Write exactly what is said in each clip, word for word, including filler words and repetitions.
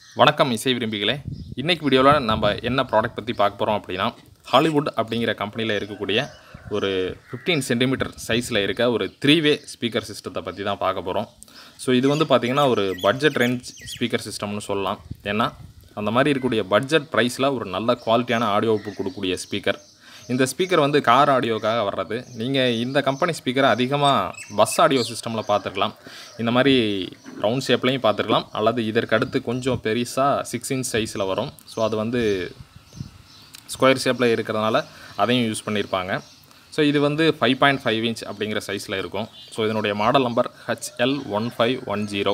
வணக்கம் இசை விரும்பிகளே. இன்னைக்கு வீடியோவில் நம்ம என்ன ப்ராடக்ட் பற்றி பார்க்க போகிறோம் அப்படின்னா, ஹாலிவுட் அப்படிங்கிற கம்பெனியில் இருக்கக்கூடிய ஒரு ஃபிஃப்டீன் சென்டிமீட்டர் சைஸில் இருக்க ஒரு த்ரீ வே ஸ்பீக்கர் சிஸ்டத்தை பற்றி தான் பார்க்க போகிறோம். ஸோ இது வந்து பார்த்திங்கன்னா ஒரு பட்ஜெட் ரேஞ்ச் ஸ்பீக்கர் சிஸ்டம்னு சொல்லலாம். ஏன்னா அந்த மாதிரி இருக்கக்கூடிய பட்ஜெட் ப்ரைஸில் ஒரு நல்ல குவாலிட்டியான ஆடியோ அவுட்புட் கொடுக்கக்கூடிய ஸ்பீக்கர். இந்த ஸ்பீக்கர் வந்து கார் ஆடியோக்காக வர்றது. நீங்கள் இந்த கம்பெனி ஸ்பீக்கரை அதிகமாக பஸ் ஆடியோ சிஸ்டமில் பார்த்துருக்கலாம். இந்த மாதிரி ரவுண்ட் ஷேப்லையும் பார்த்துருக்கலாம், அல்லது இதற்கு அடுத்து கொஞ்சம் பெருசாக சிக்ஸ் இன்ச் சைஸில் வரும். ஸோ அது வந்து ஸ்கொயர் ஷேப்பில் இருக்கிறதுனால அதையும் யூஸ் பண்ணியிருப்பாங்க. ஸோ இது வந்து ஃபைவ் பாயிண்ட் ஃபைவ் இன்ச் அப்படிங்கிற சைஸில் இருக்கும். ஸோ இதனுடைய model number H L one five one zero.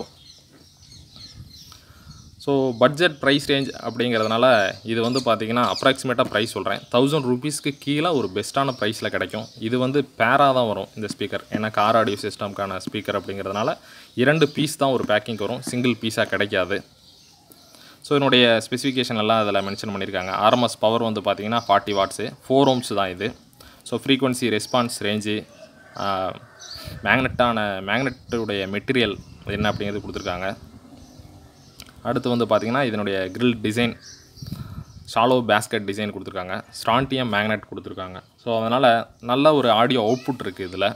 So budget price range அப்படிங்கிறதுனால இது வந்து பார்த்திங்கன்னா அப்ராக்சிமேட்டாக ப்ரைஸ் சொல்கிறேன், தௌசண்ட் ருபீஸ்க்கு கீழே ஒரு பெஸ்ட்டான ப்ரைஸில் கிடைக்கும். இது வந்து பேராக தான் வரும் இந்த ஸ்பீக்கர். ஏன்னா கார் ஆடியோ சிஸ்டம்க்கான ஸ்பீக்கர் அப்படிங்கிறதுனால இரண்டு பீஸ் தான் ஒரு பேக்கிங் வரும், சிங்கிள் பீஸாக கிடைக்காது. ஸோ என்னுடைய ஸ்பெசிஃபிகேஷன் எல்லாம் அதில் மென்ஷன் பண்ணியிருக்காங்க. ஆர்எம்எஸ் பவர் வந்து பார்த்திங்கன்னா ஃபார்ட்டி வாட்ஸு, ஃபோர் ஓம்ஸ் தான் இது. ஸோ ஃப்ரீக்வன்சி ரெஸ்பான்ஸ் ரேஞ்சு, மேக்னெட்டான மேக்னெட்டுடைய மெட்டீரியல் என்ன அப்படிங்கிறது கொடுத்துருக்காங்க. அடுத்து வந்து பார்த்திங்கன்னா இதனுடைய grill design shallow basket design கொடுத்துருக்காங்க. ஸ்ட்ரான்டியம் மேக்னெட் கொடுத்துருக்காங்க. ஸோ அதனால் நல்ல ஒரு ஆடியோ அவுட்புட் இருக்குது இதில்.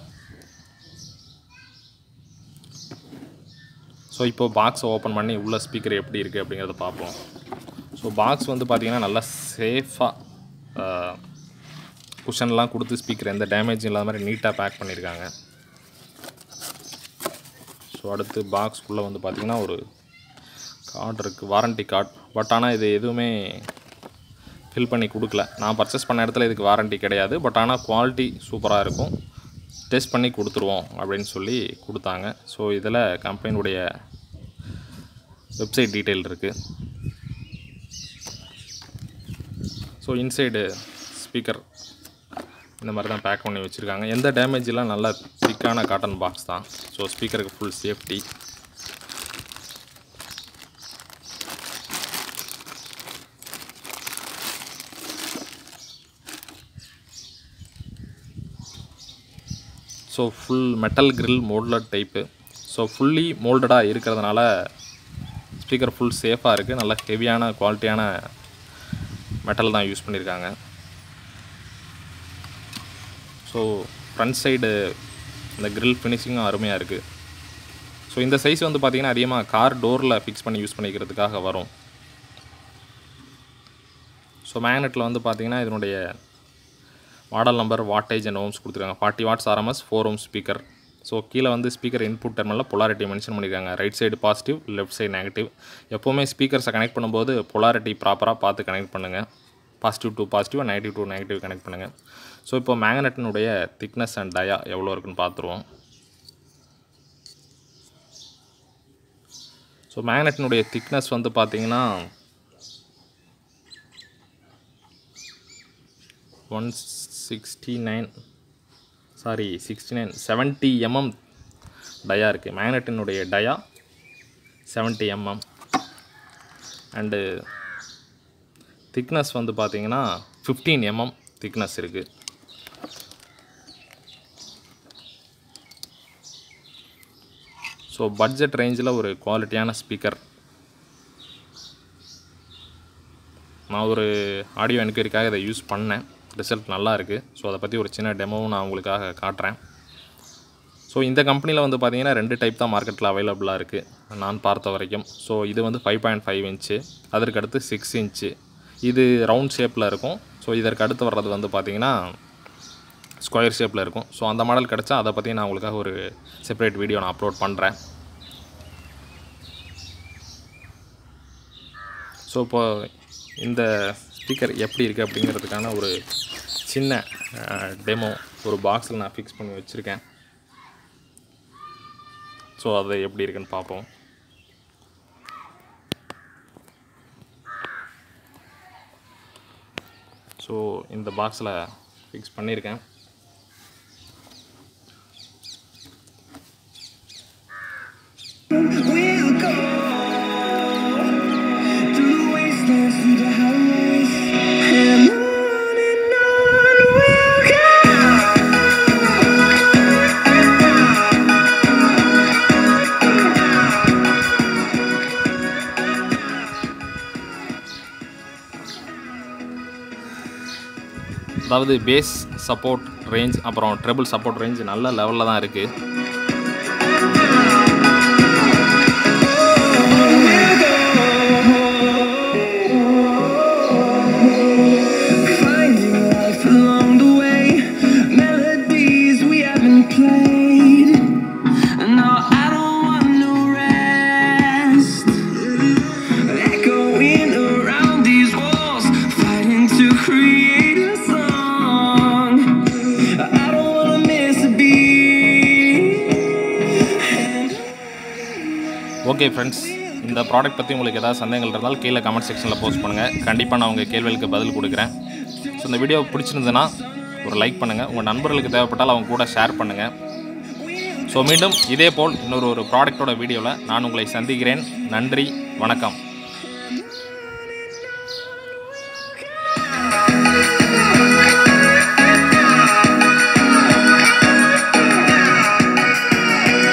ஸோ இப்போது பாக்ஸை ஓப்பன் பண்ணி உள்ள ஸ்பீக்கர் எப்படி இருக்குது அப்படிங்கிறத பார்ப்போம். ஸோ பாக்ஸ் வந்து பார்த்திங்கன்னா நல்லா சேஃபாக குஷன்லாம் கொடுத்து ஸ்பீக்கர் எந்த டேமேஜும் இல்லாத மாதிரி நீட்டாக பேக் பண்ணியிருக்காங்க. ஸோ அடுத்து பாக்ஸ்க்குள்ளே வந்து பார்த்திங்கன்னா ஒரு கார்டு இருக்குது, வாரண்ட்டி கார்டு. பட் ஆனால் இது எதுவுமே ஃபில் பண்ணி கொடுக்கல. நான் பர்ச்சேஸ் பண்ண இடத்துல இதுக்கு வாரண்ட்டி கிடையாது. பட் ஆனால் குவாலிட்டி சூப்பராக இருக்கும், டெஸ்ட் பண்ணி கொடுத்துருவோம் அப்படின்னு சொல்லி கொடுத்தாங்க. ஸோ இதில் கம்பெனியுடைய வெப்சைட் டீட்டெயில் இருக்குது. ஸோ இன்சைடு ஸ்பீக்கர் இந்த மாதிரி தான் பேக் பண்ணி வச்சுருக்காங்க. எந்த டேமேஜெலாம் நல்லா திக்கான காட்டன் பாக்ஸ் தான். ஸோ ஸ்பீக்கருக்கு full safety. So full metal grill moulded type. So fully மோல்டடாக இருக்கிறதுனால ஸ்பீக்கர் ஃபுல் சேஃபாக இருக்குது. நல்ல ஹெவியான குவாலிட்டியான மெட்டல் தான் யூஸ் பண்ணியிருக்காங்க. ஸோ ஃப்ரண்ட் சைடு இந்த கிரில் ஃபினிஷிங்கும் அருமையாக இருக்குது. ஸோ இந்த சைஸ் வந்து பார்த்திங்கன்னா அதிகமாக கார் டோரில் ஃபிக்ஸ் பண்ணி யூஸ் பண்ணிக்கிறதுக்காக வரும். ஸோ மேக்னெட்டில் வந்து பார்த்திங்கன்னா இதனுடைய model number, wattage and ohms கொடுத்துருக்காங்க. Forty watts RMS, four ohm speaker. So கீழே வந்து ஸ்பீக்கர் இன்புட் டெர்மினலில் பொலாரிட்டி மென்ஷன் பண்ணியிருக்காங்க. Right side positive, left side negative. எப்போவுமே ஸ்பீக்கர்ஸை கனெக்ட் பண்ணும்போது பொலாரிட்டி ப்ராப்பராக பார்த்து கனெக்ட் பண்ணுங்கள். Positive to positive, negative to negative connect பண்ணுங்கள். ஸோ இப்போ மேக்னெட்டினுடைய திக்னஸ் அண்ட் டயா எவ்வளோ இருக்குன்னு பார்த்துருவோம். ஸோ மேக்னெட்டினுடைய திக்னஸ் வந்து பார்த்திங்கன்னா one sixty nine sorry sixty nine seventy mm dia இருக்குது. மேக்னெட்டினுடைய dia seventy mm. And thickness வந்து பார்த்திங்கன்னா ஃபிஃப்டீன் எம்எம் திக்னஸ் இருக்குது. ஸோ பட்ஜெட் ரேஞ்சில் ஒரு குவாலிட்டியான ஸ்பீக்கர். நான் ஒரு ஆடியோ என்கொயரிக்காக இதை யூஸ் பண்ணேன், ரிசல்ட் நல்லா இருக்குது. ஸோ அதை பற்றி ஒரு சின்ன டெமோவும் நான் உங்களுக்காக காட்டுறேன். ஸோ இந்த கம்பெனியில் வந்து பார்த்திங்கன்னா ரெண்டு டைப் தான் மார்க்கெட்டில் அவைலபிளாக இருக்குது நான் பார்த்த வரைக்கும். ஸோ இது வந்து ஃபைவ் பாயிண்ட் ஃபைவ் இன்ச்சு, அதற்கு அடுத்து சிக்ஸ் இன்ச்சு. இது ரவுண்ட் ஷேப்பில் இருக்கும். ஸோ இதற்கு அடுத்து வர்றது வந்து பார்த்திங்கன்னா ஸ்கொயர் ஷேப்பில் இருக்கும். ஸோ அந்த மாடல் கிடச்சா அதை பற்றி நான் உங்களுக்காக ஒரு செப்பரேட் வீடியோ நான் அப்லோட் பண்ணுறேன். ஸோ இப்போது இந்த ஸ்பீக்கர் எப்படி இருக்குது அப்படிங்கிறதுக்கான ஒரு சின்ன டெமோ ஒரு பாக்ஸில் நான் ஃபிக்ஸ் பண்ணி வச்சுருக்கேன். ஸோ அது எப்படி இருக்குன்னு பார்ப்போம். ஸோ இந்த பாக்ஸில் ஃபிக்ஸ் பண்ணியிருக்கேன். அதாவது பேஸ் சப்போர்ட் ரேஞ்ச் அப்புறம் ட்ரிபிள் சப்போர்ட் ரேஞ்ச் நல்ல லெவலில் தான் இருக்குது. ஓகே ஃப்ரெண்ட்ஸ், இந்த ப்ராடக்ட் பற்றி உங்களுக்கு ஏதாவது சந்தேகங்கள் இருந்தால் கீழே கமெண்ட் செக்ஷனில் போஸ்ட் பண்ணுங்கள். கண்டிப்பாக நான் உங்கள் கேள்விகளுக்கு பதில் கொடுக்குறேன். ஸோ இந்த வீடியோ பிடிச்சிருந்ததுன்னா ஒரு லைக் பண்ணுங்கள், உங்கள் நண்பர்களுக்கு தேவைப்பட்டால் அவங்க கூட ஷேர் பண்ணுங்கள். ஸோ மீண்டும் இதே போல் இன்னொரு ஒரு ப்ராடக்டோட வீடியோவில் நான் உங்களை சந்திக்கிறேன். நன்றி, வணக்கம்.